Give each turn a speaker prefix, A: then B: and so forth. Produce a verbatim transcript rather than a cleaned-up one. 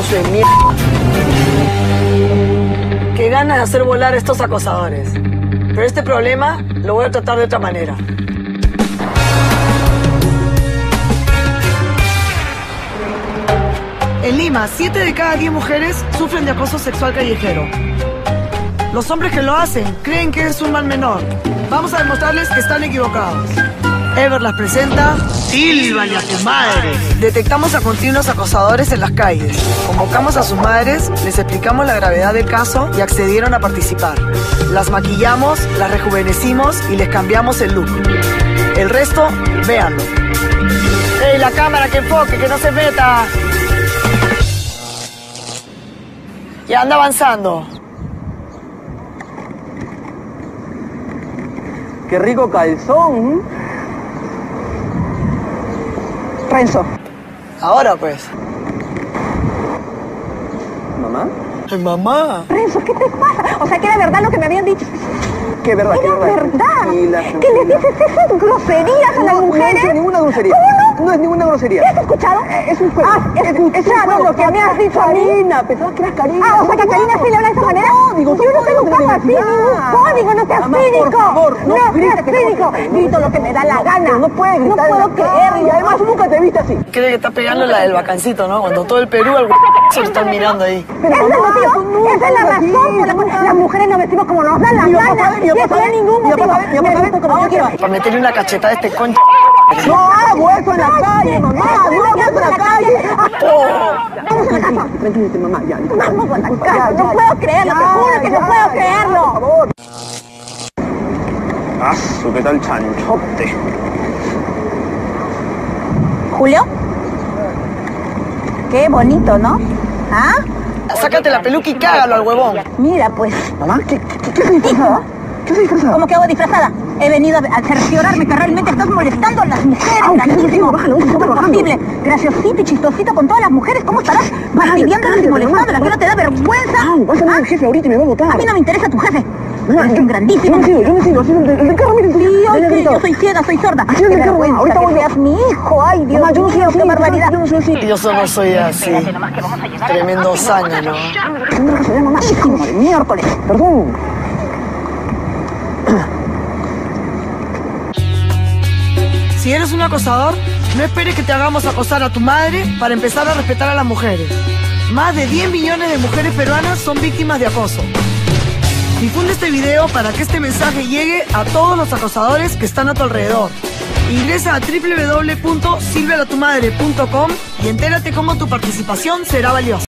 A: negocio de mierda. Qué ganas de hacer volar a estos acosadores. Pero este problema lo voy a tratar de otra manera. En Lima, siete de cada diez mujeres sufren de acoso sexual callejero. Los hombres que lo hacen creen que es un mal menor. Vamos a demostrarles que están equivocados. Ever las presenta... ¡Sílvale a tu madre! Detectamos a continuos acosadores en las calles. Convocamos a sus madres, les explicamos la gravedad del caso y accedieron a participar. Las maquillamos, las rejuvenecimos y les cambiamos el look. El resto, véanlo. ¡Ey, la cámara, que enfoque, que no se meta! Ya anda avanzando.
B: ¡Qué rico calzón! Renzo.
A: Ahora pues.
B: ¿Mamá?
A: Ay, mamá.
C: Renzo, ¿qué te pasa? O sea, que era verdad lo que me habían dicho.
B: ¿Qué verdad?
C: Era
B: ¿Qué
C: verdad.
B: Tranquila,
C: Que
B: tranquila.
C: les dices esas groserías a las
B: No,
C: mujeres.
B: no es ninguna grosería.
C: ¿Cómo no?
B: No es ninguna grosería.
C: ¿Qué has escuchado?
B: Eh, Es un juego.
C: Ah, escuchado lo que me has dicho a mí.
B: Karina, pensaba que eras Karina.
C: Ah, o sea que a Karina sí le habla de esa manera.
B: Código,
C: Yo no tengo
B: código
C: caso
B: de
C: así,
B: identidad.
C: ningún código, no seas
B: Mamá,
C: cínico.
B: por favor, no
C: seas
B: grites que te
C: cínico.
B: voy a-
C: Grito lo que me da la gana.
B: Pero no puedes
C: No
B: gritar en
C: puedo
B: la calle.
C: creerlo.
B: Además, nunca te viste así.
A: Cree que está pegando la del vacancito, ¿no? Cuando todo el Perú al se lo están mirando ahí.
C: ¿Ese es el
B: mamá,
C: motivo?
B: tú nunca
C: Esa es la
B: eres
C: razón
B: así,
C: por la cual
B: nunca.
C: las mujeres nos vestimos como nos dan la
B: Mi papá
C: gana.
B: sabe, mi
C: Y
B: papá
C: eso no hay
B: sabe,
C: ningún
B: mi papá
C: motivo.
B: sabe, mi papá
C: Me
B: sabe.
C: visto como yo quiero.
A: Para meterle una cachetada a este concha.
B: No hago eso en la calle, mamá. No hago eso en la calle.
C: Vamos a la casa.
B: Tranquilízate, mamá. Ya, disculpa.
C: Vamos a la
B: Disculpa,
C: casa.
B: ya,
C: No
B: ya.
C: puedo creerlo, te
B: Ya,
C: juro que no
B: ya,
C: puedo
B: ya,
C: creerlo.
B: Por favor. ¡Asu, qué tal chanchote!
C: ¿Julio? Qué bonito, ¿no? ¿Ah?
A: Sácate la peluca y cágalo al huevón.
C: Mira, pues.
B: Mamá, ¿qué, qué, qué haces disfrazada? ¿Qué haces disfrazada?
C: ¿Cómo que hago disfrazada? He venido a cerciorarme que realmente estás molestando a las mujeres.
B: Au,
C: grandísimo.
B: bájalo, bájalo,
C: ¿Cómo es
B: bájalo.
C: posible? Graciosito y chistosito con todas las mujeres. ¿Cómo estarás fastidiándolas y molestándolas? ¿Que no te da vergüenza?
B: Au, vas a ver
C: ¿Ah?
B: al jefe ahorita y me va a botar.
C: A mí no me interesa tu jefe.
B: Mamá,
C: Eres
B: yo-
C: un grandísimo.
B: Yo no sigo, yo no sigo. El del- el del carro, miren.
C: Sí,
B: ya,
C: ay,
B: ya,
C: que
B: ya.
C: yo soy ciega, soy sorda.
B: Así
C: Qué
B: es el carro,
C: vergüenza
B: ahorita
C: que
B: voy a-
C: seas mi hijo. Ay, Dios
B: Mamá, yo no soy
C: mío,
B: así,
C: qué
B: mamá,
C: barbaridad.
B: yo no soy así.
A: Yo solo soy así. Tremendo zángano.
B: ¿Cómo se llama, mamá? Hijo de miércoles. Perdón.
A: Si eres un acosador, no esperes que te hagamos acosar a tu madre para empezar a respetar a las mujeres. Más de diez millones de mujeres peruanas son víctimas de acoso. Difunde este video para que este mensaje llegue a todos los acosadores que están a tu alrededor. Ingresa a doble u doble u doble u punto silvia la tu madre punto com y entérate cómo tu participación será valiosa.